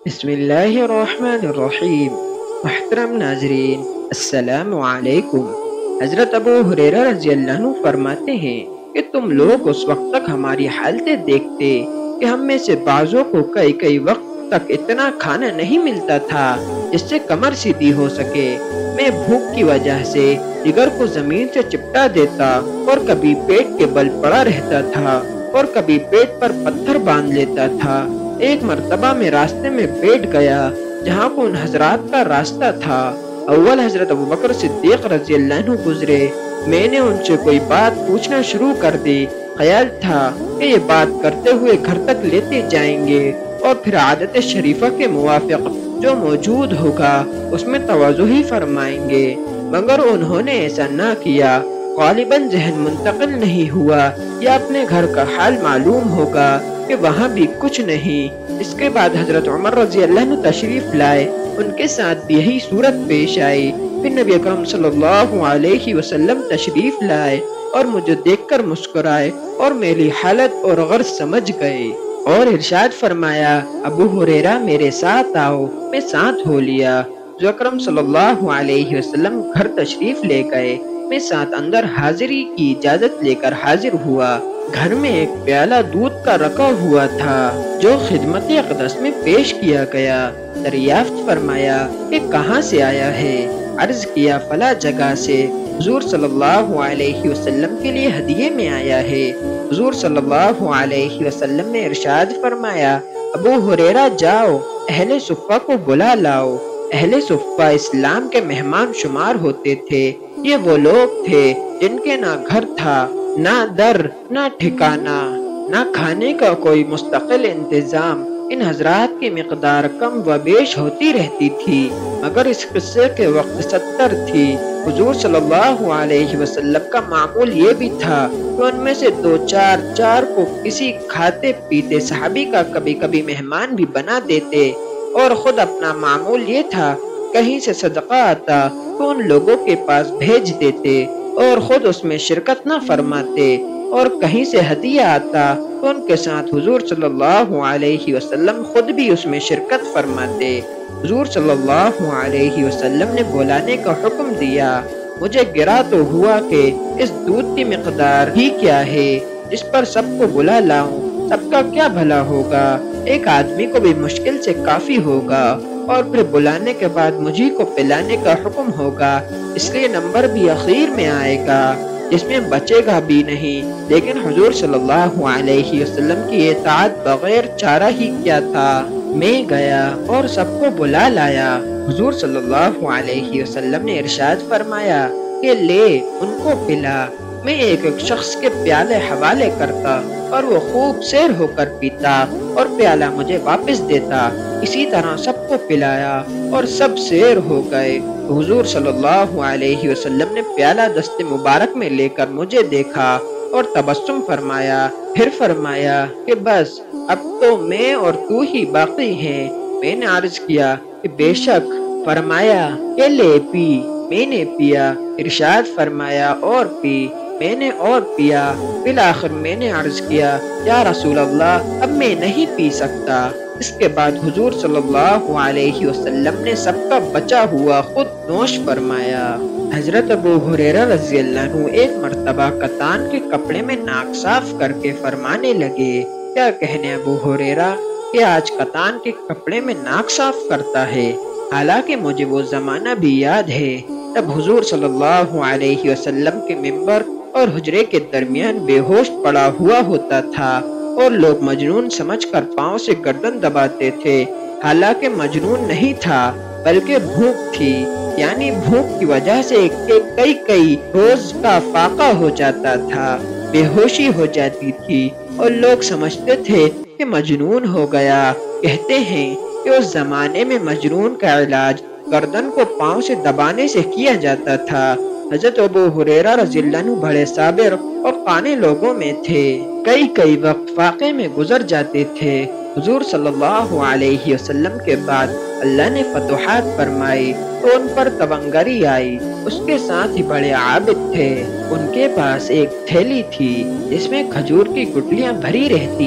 بسم اللہ الرحمن الرحیم۔ محترم ناظرین، السلام علیکم۔ حضرت ابو ہریرہ رضی اللہ عنہ فرماتے ہیں کہ تم لوگ اس وقت تک ہماری حالتیں دیکھتے کہ ہم میں سے بعضوں کو کئی وقت تک اتنا کھانا نہیں ملتا تھا جس سے کمر سیدھی ہو سکے۔ میں بھوک کی وجہ سے جگر کو زمین سے چپٹا دیتا اور کبھی پیٹ کے بل پڑا رہتا تھا اور کبھی پیٹ پر پتھر باندھ لیتا تھا۔ ایک مرتبہ میں راستے میں بیٹھ گیا جہاں کو ان حضرات کا راستہ تھا۔ اول حضرت ابوبکر صدیق رضی اللہ عنہ گزرے۔ میں نے ان سے کوئی بات پوچھنا شروع کر دی۔ خیال تھا کہ یہ بات کرتے ہوئے گھر تک لیتے جائیں گے اور پھر عادت شریفہ کے موافق جو موجود ہوگا اس میں تواضع ہی فرمائیں گے، مگر انہوں نے ایسا نہ کیا۔ غالباً ذہن منتقل نہیں ہوا یا اپنے گھر کا حال معلوم ہوگا کہ وہاں بھی کچھ نہیں۔ اس کے بعد حضرت عمر رضی اللہ عنہ تشریف لائے، ان کے ساتھ بھی یہی صورت پیش آئی۔ پھر نبی اکرم صلی اللہ علیہ وسلم تشریف لائے اور مجھے دیکھ کر مسکرائے اور میری حالت اور غرض سمجھ گئے اور ارشاد فرمایا، ابو ہریرہ میرے ساتھ آؤ۔ میں ساتھ ہو لیا۔ جو اکرم صلی اللہ علیہ وسلم گھر تشریف لے گئے، میں ساتھ اندر حاضری کی اجازت لے کر حاضر ہوا۔ گھر میں ایک پیالہ دودھ کا رکھا ہوا تھا جو خدمت اقدس میں پیش کیا گیا۔ دریافت فرمایا کہ کہاں سے آیا ہے؟ عرض کیا فلاں جگہ سے، حضور صلی اللہ علیہ وسلم کے لیے ہدیے میں آیا ہے۔ حضور صلی اللہ علیہ وسلم نے ارشاد فرمایا، ابو ہریرہ جاؤ، اہل صفہ کو بلا لاؤ۔ اہل صفہ اسلام کے مہمان شمار ہوتے تھے۔ یہ وہ لوگ تھے جن کے نہ گھر تھا، نہ در، نہ ٹھکانہ، نہ کھانے کا کوئی مستقل انتظام۔ ان حضرات کی مقدار کم و بیش ہوتی رہتی تھی، مگر اس قصے کے وقت 70 تھی۔ حضور صلی اللہ علیہ وسلم کا معمول یہ بھی تھا کہ ان میں سے 2-4 کو کسی کھاتے پیتے صحابی کا کبھی کبھی مہمان بھی بنا دیتے، اور خود اپنا معمول یہ تھا کہیں سے صدقہ آتا تو ان لوگوں کے پاس بھیج دیتے اور خود اس میں شرکت نہ فرماتے، اور کہیں سے ہدیہ آتا تو ان کے ساتھ حضور صلی اللہ علیہ وسلم خود بھی اس میں شرکت فرماتے۔ حضور صلی اللہ علیہ وسلم نے بلانے کا حکم دیا۔ مجھے گرا تو ہوا کہ اس دودھ کی مقدار ہی کیا ہے جس پر سب کو بلا لاؤں، سب کا کیا بھلا ہوگا؟ ایک آدمی کو بھی مشکل سے کافی ہوگا، اور پھر بلانے کے بعد مجھے کو پلانے کا حکم ہوگا، اس لیے نمبر بھی اخیر میں آئے گا جس میں بچے گا بھی نہیں۔ لیکن حضور صلی اللہ علیہ وسلم کی اطاعت بغیر چارہ ہی کیا تھا۔ میں گیا اور سب کو بلا لایا۔ حضور صلی اللہ علیہ وسلم نے ارشاد فرمایا کہ لے ان کو پلا۔ میں ایک شخص کے پیالے حوالے کرتا اور وہ خوب سیر ہو کر پیتا اور پیالہ مجھے واپس دیتا۔ اسی طرح سب کو پلایا اور سب سیر ہو گئے۔ حضور صلی اللہ علیہ وسلم نے پیالہ دست مبارک میں لے کر مجھے دیکھا اور تبسم فرمایا، پھر فرمایا کہ بس اب تو میں اور تو ہی باقی ہیں۔ میں نے عرض کیا کہ بے شک۔ فرمایا کہ لے پی۔ میں نے پیا۔ ارشاد فرمایا اور پی۔ میں نے اور پیا۔ بالآخر میں نے عرض کیا، یا رسول اللہ اب میں نہیں پی سکتا۔ اس کے بعد حضور صلی اللہ علیہ وسلم نے سب کا بچا ہوا خود نوش فرمایا۔ حضرت ابو ہریرہ رضی اللہ عنہ ایک مرتبہ کتان کے کپڑے میں ناک صاف کر کے فرمانے لگے، کیا کہنے ابو ہریرہ کہ آج کتان کے کپڑے میں ناک صاف کرتا ہے؟ حالانکہ مجھے وہ زمانہ بھی یاد ہے، تب حضور صلی اللہ علیہ وسلم کے ممبر اور حجرے کے درمیان بے ہوش پڑا ہوا ہوتا تھا اور لوگ مجنون سمجھ کر پاؤں سے گردن دباتے تھے، حالانکہ مجنون نہیں تھا بلکہ بھوک تھی، یعنی بھوک کی وجہ سے کئی روز کا فاقہ ہو جاتا تھا، بے ہوشی ہو جاتی تھی اور لوگ سمجھتے تھے کہ مجنون ہو گیا۔ کہتے ہیں کہ اس زمانے میں مجنون کا علاج گردن کو پاؤں سے دبانے سے کیا جاتا تھا۔ حضرت ابو ہریرہ رضی اللہ عنہ بڑے صابر اور قانے لوگوں میں تھے، کئی وقت فاقے میں گزر جاتے تھے۔ حضور صلی اللہ علیہ وسلم کے بعد اللہ نے فتوحات فرمائی تو ان پر تونگری آئی۔ اس کے ساتھ ہی بڑے عابد تھے۔ ان کے پاس ایک تھیلی تھی جس میں کھجور کی گٹلیاں بھری رہتی۔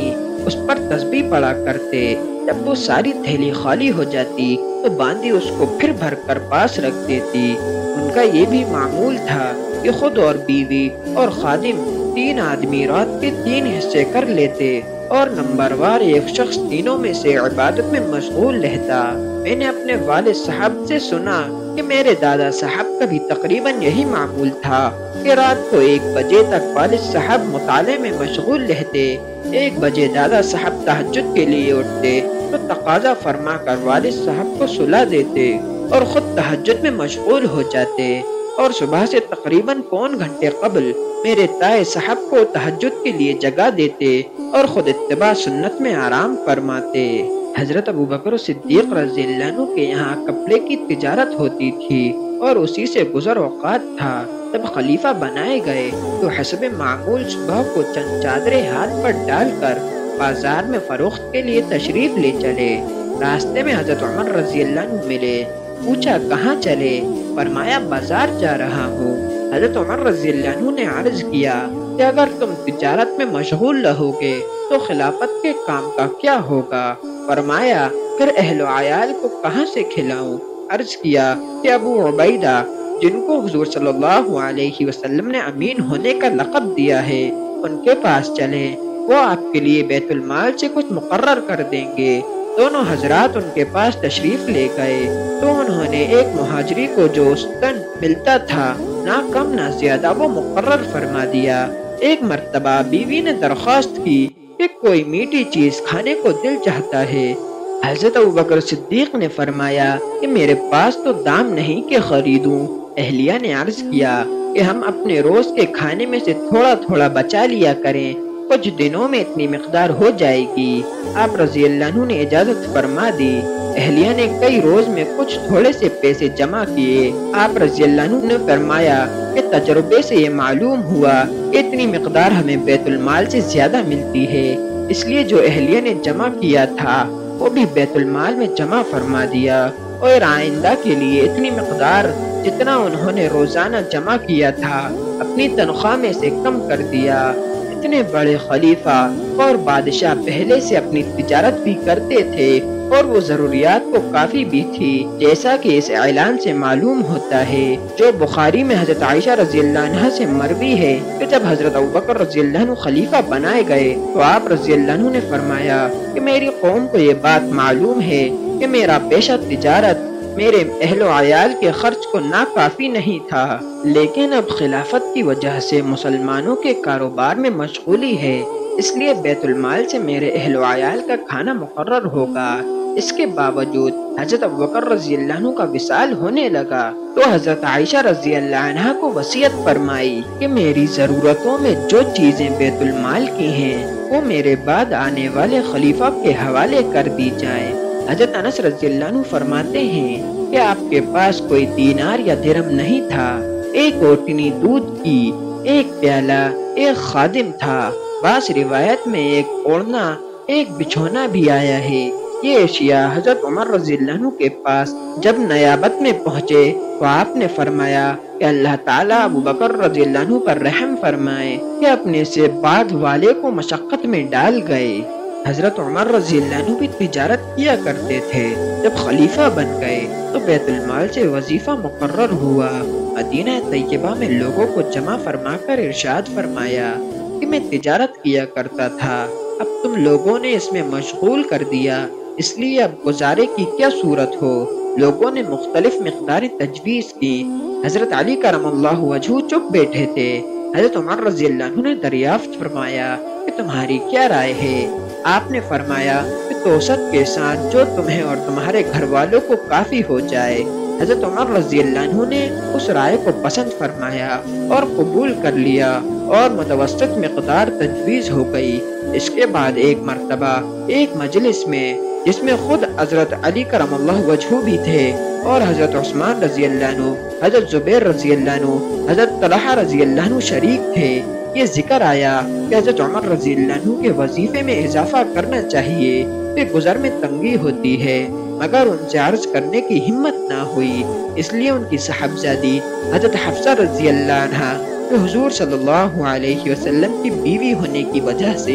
اس پر تسبیح پڑھا کرتے۔ جب وہ ساری تھیلی خالی ہو جاتی تو باندی اس کو پھر بھر کر پاس رکھ دیتی۔ ان کا یہ بھی معمول تھا کہ خود اور بیوی اور خادم 3 آدمی رات کے 3 حصے کر لیتے اور نمبر وار ایک شخص تینوں میں سے عبادت میں مشغول رہتا۔ میں نے اپنے والد صاحب سے سنا کہ میرے دادا صاحب کا بھی تقریباً یہی معمول تھا کہ رات کو 1 بجے تک والد صاحب مطالعے میں مشغول رہتے۔ 1 بجے دادا صاحب تہجد کے لیے اٹھتے تو تقاضا فرما کر والد صاحب کو سلا دیتے اور خود تہجد میں مشغول ہو جاتے، اور صبح سے تقریباً پون گھنٹے قبل میرے تائے صاحب کو تہجد کے لیے جگا دیتے اور خود اتباع سنت میں آرام فرماتے۔ حضرت ابوبکر صدیق رضی اللہ عنہ کے یہاں کپڑے کی تجارت ہوتی تھی اور اسی سے گزر اوقات تھا۔ جب خلیفہ بنائے گئے تو حسب معمول صبح کو چند چادریں ہاتھ پر ڈال کر بازار میں فروخت کے لیے تشریف لے چلے۔ راستے میں حضرت عمر رضی اللہ عنہ ملے، پوچھا کہاں چلے؟ فرمایا بازار جا رہا ہوں۔ حضرت عمر رضی اللہ عنہ نے عرض کیا کہ اگر تم تجارت میں مشغول رہو گے تو خلافت کے کام کا کیا ہوگا؟ فرمایا پھر اہل و عیال کو کہاں سے کھلاؤں؟ عرض کیا کہ ابو عبیدہ جن کو حضور صلی اللہ علیہ وسلم نے امین ہونے کا لقب دیا ہے ان کے پاس چلیں، وہ آپ کے لیے بیت المال سے کچھ مقرر کر دیں گے۔ دونوں حضرات ان کے پاس تشریف لے گئے تو انہوں نے ایک مہاجری کو جو استن ملتا تھا نہ کم نہ زیادہ وہ مقرر فرما دیا۔ ایک مرتبہ بیوی نے درخواست کی کہ کوئی میٹھی چیز کھانے کو دل چاہتا ہے۔ حضرت ابوبکر صدیق نے فرمایا کہ میرے پاس تو دام نہیں کہ خریدوں۔ اہلیہ نے عرض کیا کہ ہم اپنے روز کے کھانے میں سے تھوڑا تھوڑا بچا لیا کریں، کچھ دنوں میں اتنی مقدار ہو جائے گی۔ آپ رضی اللہ عنہ نے اجازت فرما دی۔ اہلیہ نے کئی روز میں کچھ تھوڑے سے پیسے جمع کیے۔ آپ رضی اللہ عنہ نے فرمایا کہ تجربے سے یہ معلوم ہوا کہ اتنی مقدار ہمیں بیت المال سے زیادہ ملتی ہے، اس لیے جو اہلیہ نے جمع کیا تھا وہ بھی بیت المال میں جمع فرما دیا، اور آئندہ کے لیے اتنی مقدار جتنا انہوں نے روزانہ جمع کیا تھا اپنی تنخواہ میں سے کم کر دیا۔ اتنے بڑے خلیفہ اور بادشاہ پہلے سے اپنی تجارت بھی کرتے تھے اور وہ ضروریات کو کافی بھی تھی، جیسا کہ اس اعلان سے معلوم ہوتا ہے جو بخاری میں حضرت عائشہ رضی اللہ عنہ سے مروی ہے کہ جب حضرت ابوبکر رضی اللہ عنہ خلیفہ بنائے گئے تو آپ رضی اللہ عنہ نے فرمایا کہ میری قوم کو یہ بات معلوم ہے کہ میرا پیشہ تجارت میرے اہل و عیال کے خرچ کو ناکافی نہیں تھا، لیکن اب خلافت کی وجہ سے مسلمانوں کے کاروبار میں مشغولی ہے، اس لیے بیت المال سے میرے اہل و عیال کا کھانا مقرر ہوگا۔ اس کے باوجود حضرت ابوبکر رضی اللہ عنہ کا وصال ہونے لگا تو حضرت عائشہ رضی اللہ عنہ کو وصیت فرمائی کہ میری ضرورتوں میں جو چیزیں بیت المال کی ہیں وہ میرے بعد آنے والے خلیفہ کے حوالے کر دی جائیں۔ حضرت انس رضی اللہ عنہ فرماتے ہیں کہ آپ کے پاس کوئی دینار یا درہم نہیں تھا، ایک اوٹنی دودھ کی، ایک پیالہ، ایک خادم تھا، بعض روایت میں ایک اوڑھنا، ایک بچھونا بھی آیا ہے۔ یہ اشیاء حضرت عمر رضی اللہ عنہ کے پاس جب نیابت میں پہنچے تو آپ نے فرمایا کہ اللہ تعالیٰ ابوبکر رضی اللہ عنہ پر رحم فرمائے کہ اپنے سے بعد والے کو مشقت میں ڈال گئے۔ حضرت عمر رضی اللہ عنہ بھی تجارت کیا کرتے تھے۔ جب خلیفہ بن گئے تو بیت المال سے وظیفہ مقرر ہوا۔ مدینہ طیبہ میں لوگوں کو جمع فرما کر ارشاد فرمایا کہ میں تجارت کیا کرتا تھا، اب تم لوگوں نے اس میں مشغول کر دیا، اس لیے اب گزارے کی کیا صورت ہو؟ لوگوں نے مختلف مقداریں تجویز کی۔ حضرت علی کرم اللہ وجہہ چپ بیٹھے تھے۔ حضرت عمر رضی اللہ عنہ نے دریافت فرمایا کہ تمہاری کیا رائے ہے؟ آپ نے فرمایا کہ توسط کے ساتھ جو تمہیں اور تمہارے گھر والوں کو کافی ہو جائے۔ حضرت عمر رضی اللہ عنہ نے اس رائے کو پسند فرمایا اور قبول کر لیا اور متوسط مقدار تجویز ہو گئی۔ اس کے بعد ایک مرتبہ ایک مجلس میں جس میں خود حضرت علی کرم اللہ وجہہ بھی تھے اور حضرت عثمان رضی اللہ عنہ، حضرت زبیر رضی اللہ عنہ، حضرت طلحہ رضی اللہ عنہ شریک تھے، یہ ذکر آیا کہ حضرت عمر رضی اللہ عنہ کے وظیفے میں اضافہ کرنا چاہیے کہ گزر میں تنگی ہوتی ہے، مگر ان سے عرض کرنے کی ہمت نہ ہوئی، اس لیے ان کی صاحبزادی حضرت حفصہ رضی اللہ عنہا جو حضور صلی اللہ علیہ وسلم کی بیوی ہونے کی وجہ سے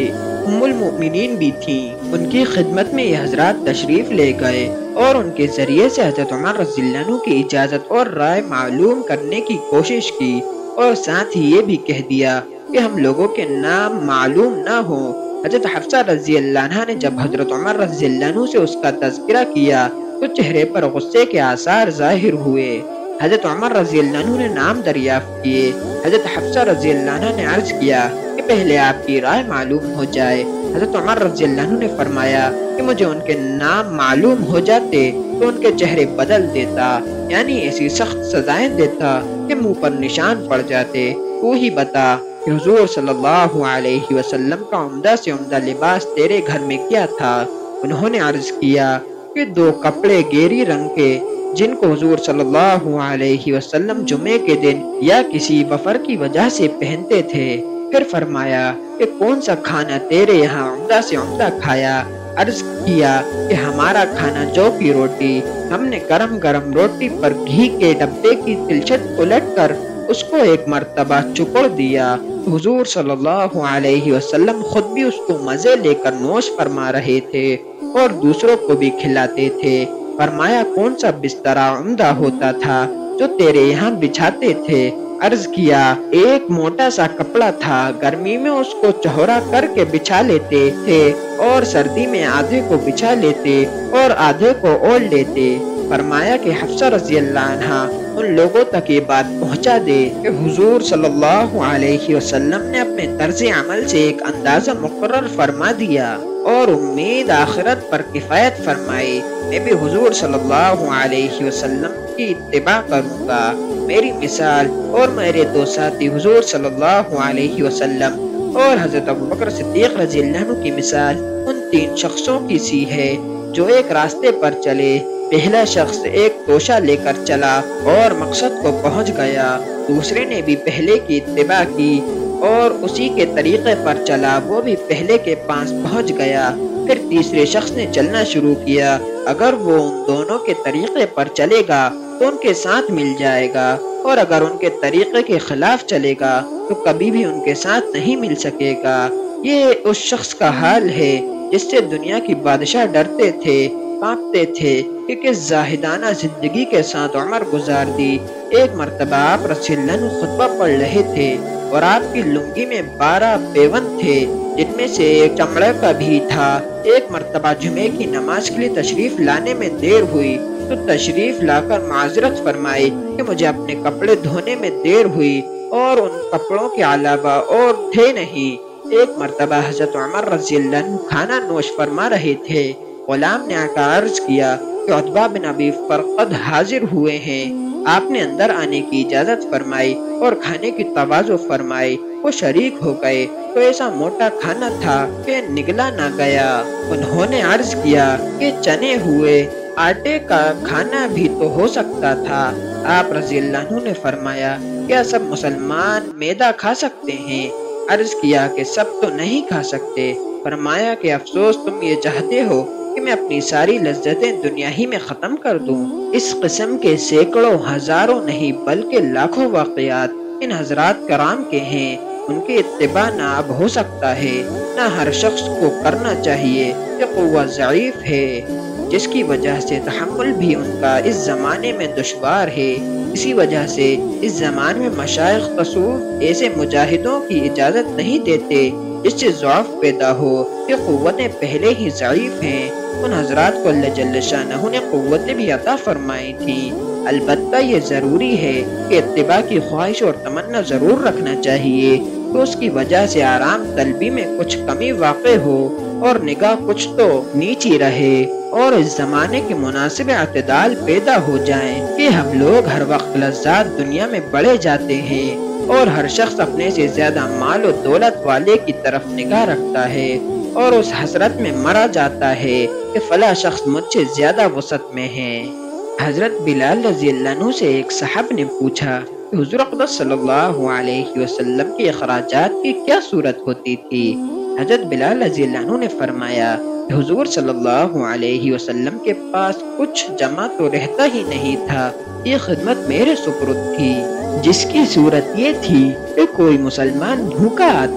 ام المؤمنین بھی تھیں، ان کی خدمت میں یہ حضرات تشریف لے گئے اور ان کے ذریعے سے حضرت عمر رضی اللہ عنہ کی اجازت اور رائے معلوم کرنے کی کوشش کی، اور ساتھ ہی یہ بھی کہہ دیا کہ ہم لوگوں کے نام معلوم نہ ہو۔ حضرت حفصہ رضی اللہ عنہ نے جب حضرت عمر رضی اللہ عنہ سے اس کا تذکرہ کیا تو چہرے پر غصے کے آثار ظاہر ہوئے۔ حضرت عمر رضی اللہ عنہ نے نام دریافت کیے۔ حضرت حفصہ رضی اللہ عنہ نے عرض کیا کہ پہلے آپ کی رائے معلوم ہو جائے۔ حضرت عمر رضی اللہ عنہ نے فرمایا کہ مجھے ان کے نام معلوم ہو جاتے تو ان کے چہرے بدل دیتا، یعنی ایسی سخت سزائیں دیتا کہ منہ پر نشان پڑ جاتے۔ تو ہی بتا کہ حضور صلی اللہ علیہ وسلم کا عمدہ سے عمدہ لباس تیرے گھر میں کیا تھا؟ انہوں نے عرض کیا کہ 2 کپڑے گیری رنگ کے جن کو حضور صلی اللہ علیہ وسلم جمعے کے دن یا کسی وفر کی وجہ سے پہنتے تھے۔ پھر فرمایا کہ کون سا کھانا تیرے یہاں عمدہ سے عمدہ کھایا؟ عرض کیا کہ ہمارا کھانا جو کی روٹی، ہم نے گرم گرم روٹی پر گھی کے ڈبے کی تلچھٹ الٹ کر اس کو ایک مرتبہ چپڑ دیا۔ حضور صلی اللہ علیہ وسلم خود بھی اس کو مزے لے کر نوش فرما رہے تھے اور دوسروں کو بھی کھلاتے تھے۔ فرمایا کون سا بسترا عمدہ ہوتا تھا جو تیرے یہاں بچھاتے تھے؟ عرض کیا ایک موٹا سا کپڑا تھا، گرمی میں اس کو چہرا کر کے بچھا لیتے تھے اور سردی میں آدھے کو بچھا لیتے اور آدھے کو اوڑھ لیتے۔ فرمایا کہ حفصہ رضی اللہ عنہ ان لوگوں تک یہ بات پہنچا دے کہ حضور صلی اللہ علیہ وسلم نے اپنے طرز عمل سے ایک اندازہ مقرر فرما دیا اور امید آخرت پر کفایت فرمائی۔ میں بھی حضور صلی اللہ علیہ وسلم کی اتباع کروں گا۔ میری مثال اور میرے 2 ساتھی حضور صلی اللہ علیہ وسلم اور حضرت ابوبکر صدیق رضی اللہ عنہ کی مثال ان 3 شخصوں کی سی ہے جو ایک راستے پر چلے۔ پہلا شخص ایک توشہ لے کر چلا اور مقصد کو پہنچ گیا، دوسرے نے بھی پہلے کی اتباع کی اور اسی کے طریقے پر چلا، وہ بھی پہلے کے پاس پہنچ گیا۔ پھر تیسرے شخص نے چلنا شروع کیا، اگر وہ ان دونوں کے طریقے پر چلے گا تو ان کے ساتھ مل جائے گا، اور اگر ان کے طریقے کے خلاف چلے گا تو کبھی بھی ان کے ساتھ نہیں مل سکے گا۔ یہ اس شخص کا حال ہے جس سے دنیا کی بادشاہ ڈرتے تھے، کانپتے تھے کہ کس زاہدانہ زندگی کے ساتھ عمر گزار دی۔ ایک مرتبہ آپ رسول اللہ عنہ خطبہ پڑھ رہے تھے اور آپ کی لنگی میں 12 پیوند تھے جن میں سے ایک چمڑے کا بھی تھا۔ ایک مرتبہ جمعے کی نماز کے لیے تشریف لانے میں دیر ہوئی تو تشریف لا کر معذرت فرمائی کہ مجھے اپنے کپڑے دھونے میں دیر ہوئی اور ان کپڑوں کے علاوہ اور تھے نہیں۔ ایک مرتبہ حضرت عمر رضی اللہ عنہ کھانا نوش فرما رہے تھے، غلام نے آ کر عرض کیا کہ عتبہ بن ابی فرقد حاضر ہوئے ہیں۔ آپ نے اندر آنے کی اجازت فرمائی اور کھانے کی تواضع فرمائی۔ وہ شریک ہو گئے تو ایسا موٹا کھانا تھا کہ نگلا نہ گیا۔ انہوں نے عرض کیا کہ چنے ہوئے آٹے کا کھانا بھی تو ہو سکتا تھا۔ آپ رضی اللہ عنہ نے فرمایا کیا سب مسلمان میدا کھا سکتے ہیں؟ عرض کیا کہ سب تو نہیں کھا سکتے۔ فرمایا کہ افسوس تم یہ چاہتے ہو کہ میں اپنی ساری لذتیں دنیا ہی میں ختم کر دوں۔ اس قسم کے سینکڑوں ہزاروں نہیں بلکہ لاکھوں واقعات ان حضرات کرام کے ہیں، ان کی اتباع نہ اب ہو سکتا ہے، نہ ہر شخص کو کرنا چاہیے۔ یہ قوت ضعیف ہے جس کی وجہ سے تحمل بھی ان کا اس زمانے میں دشوار ہے۔ اسی وجہ سے اس زمانے میں مشائخ تصوف ایسے مجاہدوں کی اجازت نہیں دیتے جس سے ضعف پیدا ہو۔ یہ قوتیں پہلے ہی ضعیف ہیں۔ ان حضرات کو اللہ جل شانہ نے قوتیں بھی عطا فرمائی تھیں۔ البتہ یہ ضروری ہے کہ اتباع کی خواہش اور تمنا ضرور رکھنا چاہیے کہ اس کی وجہ سے آرام طلبی میں کچھ کمی واقع ہو اور نگاہ کچھ تو نیچی رہے اور اس زمانے کے مناسب اعتدال پیدا ہو جائیں کہ ہم لوگ ہر وقت لذات دنیا میں بڑھے جاتے ہیں اور ہر شخص اپنے سے زیادہ مال و دولت والے کی طرف نگاہ رکھتا ہے اور اس حسرت میں مرا جاتا ہے کہ فلاں شخص مجھ سے زیادہ وسعت میں ہے۔ حضرت بلال رضی اللہ عنہ سے ایک صاحب نے پوچھا کہ حضور اقدس صلی اللہ علیہ وسلم کے اخراجات کی کیا صورت ہوتی تھی؟ حضرت بلال رضی اللہ عنہ نے فرمایا کہ حضور صلی اللہ علیہ وسلم کے پاس کچھ جمع تو رہتا ہی نہیں تھا، یہ خدمت میرے سپرد تھی، جس کی صورت یہ تھی کہ کوئی مسلمان بھوکا آتا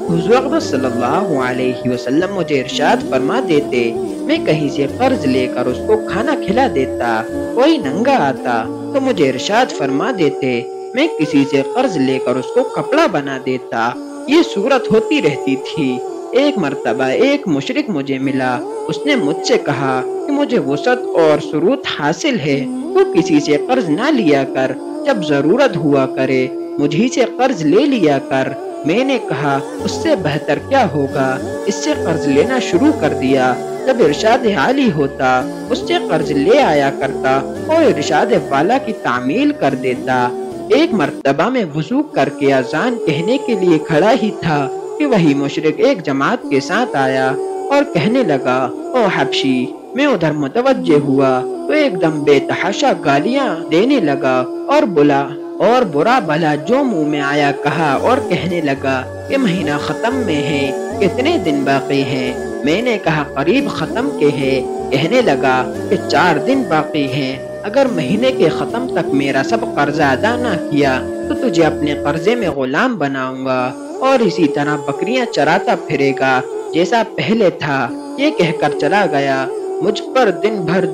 حضور اقدس صلی اللہ علیہ وسلم مجھے ارشاد فرما دیتے، میں کہیں سے قرض لے کر اس کو کھانا کھلا دیتا، کوئی ننگا آتا تو مجھے ارشاد فرما دیتے، میں کسی سے قرض لے کر اس کو کپڑا بنا دیتا۔ یہ صورت ہوتی رہتی تھی۔ ایک مرتبہ ایک مشرک مجھے ملا، اس نے مجھ سے کہا کہ مجھے وسعت اور ثروت حاصل ہے، تو کسی سے قرض نہ لیا کر، جب ضرورت ہوا کرے مجھی سے قرض لے لیا کر۔ میں نے کہا اس سے بہتر کیا ہوگا، اس سے قرض لینا شروع کر دیا۔ جب ارشاد عالی ہوتا اس سے قرض لے آیا کرتا اور ارشاد والا کی تعمیل کر دیتا۔ ایک مرتبہ میں وضو کر کے اذان کہنے کے لیے کھڑا ہی تھا کہ وہی مشرک ایک جماعت کے ساتھ آیا اور کہنے لگا، او حبشی۔ میں ادھر متوجہ ہوا تو ایک دم بے تحاشا گالیاں دینے لگا اور برا بھلا جو منہ میں آیا کہا اور کہنے لگا کہ مہینہ ختم میں ہے، کتنے دن باقی ہیں؟ میں نے کہا قریب ختم کے ہے۔ کہنے لگا کہ 4 دن باقی ہیں، اگر مہینے کے ختم تک میرا سب قرضہ ادا نہ کیا تو تجھے اپنے قرضے میں غلام بناؤں گا اور اسی طرح بکریاں چراتا پھرے گا جیسا پہلے تھا۔ یہ کہہ کر چلا گیا۔ مجھ پر دن بھر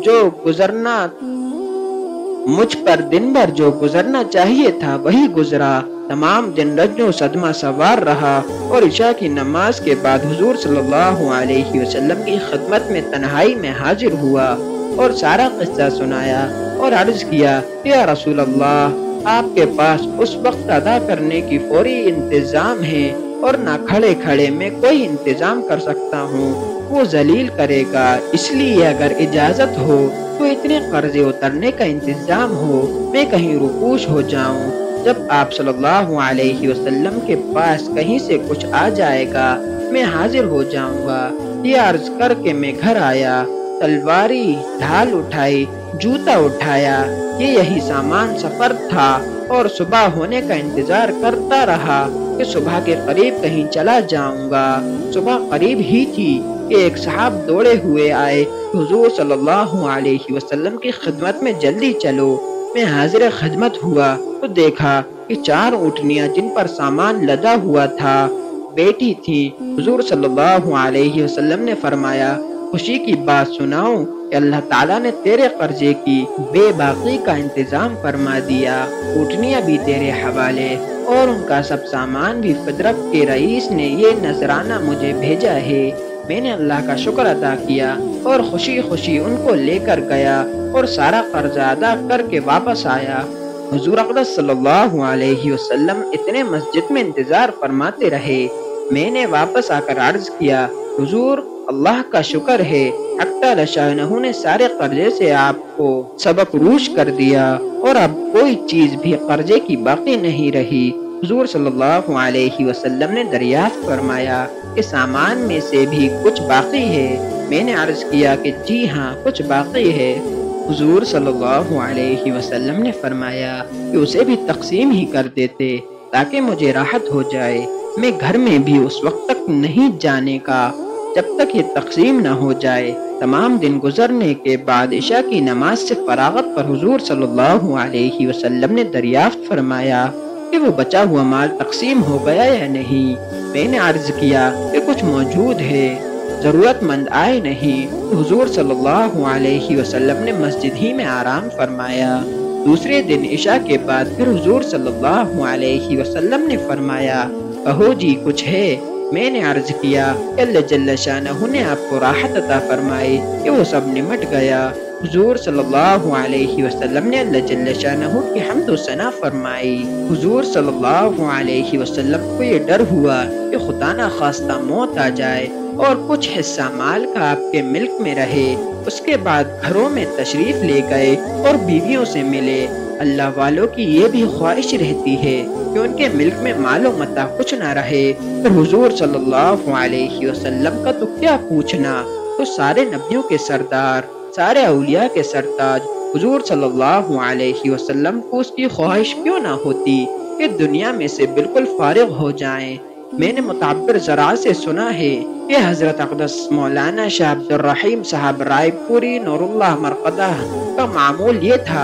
جو گزرنا چاہیے تھا وہی گزرا۔ تمام دن رنج و صدمہ سوار رہا اور عشاء کی نماز کے بعد حضور صلی اللہ علیہ وسلم کی خدمت میں تنہائی میں حاضر ہوا اور سارا قصہ سنایا اور عرض کیا، یا رسول اللہ، آپ کے پاس اس وقت ادا کرنے کی فوری انتظام ہے اور نہ کھڑے کھڑے میں کوئی انتظام کر سکتا ہوں، وہ ذلیل کرے گا، اس لیے اگر اجازت ہو تو اتنے قرضے اترنے کا انتظام ہو، میں کہیں روپوش ہو جاؤں۔ جب آپ صلی اللہ علیہ وسلم کے پاس کہیں سے کچھ آ جائے گا میں حاضر ہو جاؤں گا۔ یہ عرض کر کے میں گھر آیا، تلواری ڈھال اٹھائی، جوتا اٹھایا، یہی سامان سفر تھا اور صبح ہونے کا انتظار کرتا رہا کہ صبح کے قریب کہیں چلا جاؤں گا۔ صبح قریب ہی تھی کہ ایک صاحب دوڑے ہوئے آئے، حضور صلی اللہ علیہ وسلم کی خدمت میں جلدی چلو۔ میں حاضر خدمت ہوا تو دیکھا کہ 4 اونٹنیاں جن پر سامان لدا ہوا تھا بیٹھی تھی۔ حضور صلی اللہ علیہ وسلم نے فرمایا، خوشی کی بات سناؤں کہ اللہ تعالیٰ نے تیرے قرضے کی بے باقی کا انتظام فرما دیا، اونٹنیاں بھی تیرے حوالے اور ان کا سب سامان بھی۔ فدرک کے رئیس نے یہ نذرانہ مجھے بھیجا ہے۔ میں نے اللہ کا شکر ادا کیا اور خوشی خوشی ان کو لے کر گیا اور سارا قرضہ ادا کر کے واپس آیا۔ حضور اقدس صلی اللہ علیہ وسلم اتنے مسجد میں انتظار فرماتے رہے۔ میں نے واپس آ کر عرض کیا، حضور اللہ کا شکر ہے، حق تعالی شانہ نے سارے قرضے سے آپ کو سبق روش کر دیا اور اب کوئی چیز بھی قرضے کی باقی نہیں رہی۔ حضور صلی اللہ علیہ وسلم نے دریافت فرمایا کہ سامان میں سے بھی کچھ باقی ہے؟ میں نے عرض کیا کہ جی ہاں، کچھ باقی ہے۔ حضور صلی اللہ علیہ وسلم نے فرمایا کہ اسے بھی تقسیم ہی کر دیتے تاکہ مجھے راحت ہو جائے۔ میں گھر میں بھی اس وقت تک نہیں جانے کا جب تک یہ تقسیم نہ ہو جائے۔ تمام دن گزرنے کے بعد عشاء کی نماز سے فراغت پر حضور صلی اللہ علیہ وسلم نے دریافت فرمایا کہ وہ بچا ہوا مال تقسیم ہو گیا یا نہیں۔ میں نے عرض کیا کہ کچھ موجود ہے، ضرورت مند آئے نہیں۔ حضور صلی اللہ علیہ وسلم نے مسجد ہی میں آرام فرمایا۔ دوسرے دن عشاء کے بعد پھر حضور صلی اللہ علیہ وسلم نے فرمایا، کہو جی کچھ ہے؟ میں نے عرض کیا کہ اللہ جل شانہ نے آپ کو راحت عطا فرمائی کہ وہ سب نمٹ گیا۔ حضور صلی اللہ علیہ وسلم نے اللہ جل شانہ کی حمد و ثنا فرمائی۔ حضور صلی اللہ علیہ وسلم کو یہ ڈر ہوا کہ خدا نہ خواستہ موت آ جائے اور کچھ حصہ مال کا آپ کے ملک میں رہے۔ اس کے بعد گھروں میں تشریف لے گئے اور بیویوں سے ملے۔ اللہ والوں کی یہ بھی خواہش رہتی ہے کہ ان کے ملک میں مال و متاع کچھ نہ رہے۔ پھر حضور صلی اللہ علیہ وسلم کا تو کیا پوچھنا، تو سارے نبیوں کے سردار، سارے اولیاء کے سرتاج حضور صلی اللہ علیہ وسلم کو اس کی خواہش کیوں نہ ہوتی کہ دنیا میں سے بالکل فارغ ہو جائیں۔ میں نے متعبر ذرا سے سنا ہے کہ حضرت اقدس مولانا شاہ عبد الرحیم صاحب رائے پوری نور اللہ مرقدہ کا معمول یہ تھا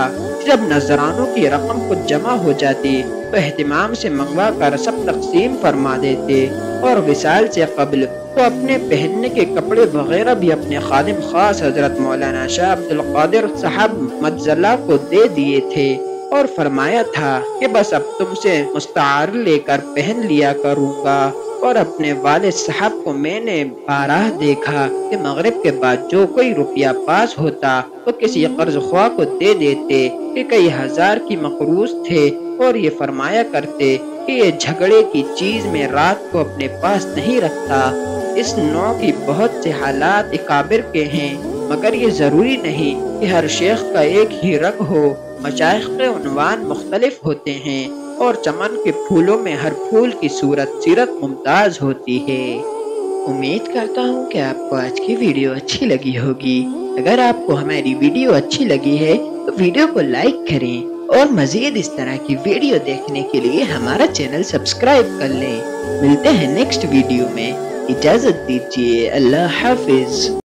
جب نذرانوں کی رقم کچھ جمع ہو جاتی تو اہتمام سے منگوا کر سب تقسیم فرما دیتے، اور وصال سے قبل تو اپنے پہننے کے کپڑے وغیرہ بھی اپنے خادم خاص حضرت مولانا شاہ عبد القادر صاحب مدزلہ کو دے دیے تھے، اور فرمایا تھا کہ بس اب تم سے مستعار لے کر پہن لیا کروں گا۔ اور اپنے والد صاحب کو میں نے بارہا دیکھا کہ مغرب کے بعد جو کوئی روپیہ پاس ہوتا تو کسی قرض خواہ کو دے دیتے کہ کئی ہزار کی مقروض تھے، اور یہ فرمایا کرتے کہ یہ جھگڑے کی چیز میں رات کو اپنے پاس نہیں رکھتا۔ اس نوع کی بہت سے حالات اکابر کے ہیں، مگر یہ ضروری نہیں کہ ہر شیخ کا ایک ہی رنگ ہو۔ مشائخ کے عنوان مختلف ہوتے ہیں، اور چمن کے پھولوں میں ہر پھول کی سیرت ممتاز ہوتی ہے۔ امید کرتا ہوں کہ آپ کو آج کی ویڈیو اچھی لگی ہوگی۔ اگر آپ کو ہماری ویڈیو اچھی لگی ہے تو ویڈیو کو لائک کریں، اور مزید اس طرح کی ویڈیو دیکھنے کے لیے ہمارا چینل سبسکرائب کر لیں۔ ملتے ہیں نیکسٹ ویڈیو میں، اجازت دیجیے، اللہ حافظ۔